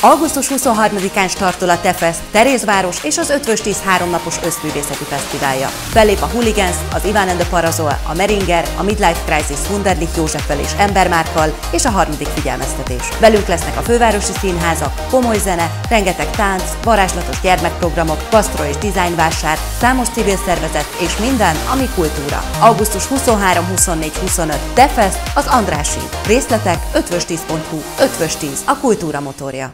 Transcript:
Augusztus 23-án startol a Tefest, Terézváros és az Eötvös 10 háromnapos összművészeti fesztiválja. Fellép a Hooligans, az Iván and the Parazol, a Meringer, a Midlife Crisis Wunderlich Józseffel és Embermárkkal és a harmadik figyelmeztetés. Velünk lesznek a fővárosi színházak, komoly zene, rengeteg tánc, varázslatos gyermekprogramok, gasztro és dizájnvásár, számos civil szervezet és minden, ami kultúra. Augusztus 23, 24, 25 Tefest, az Andrássy. Részletek eötvös10.hu. Eötvös 10, a kultúra motorja.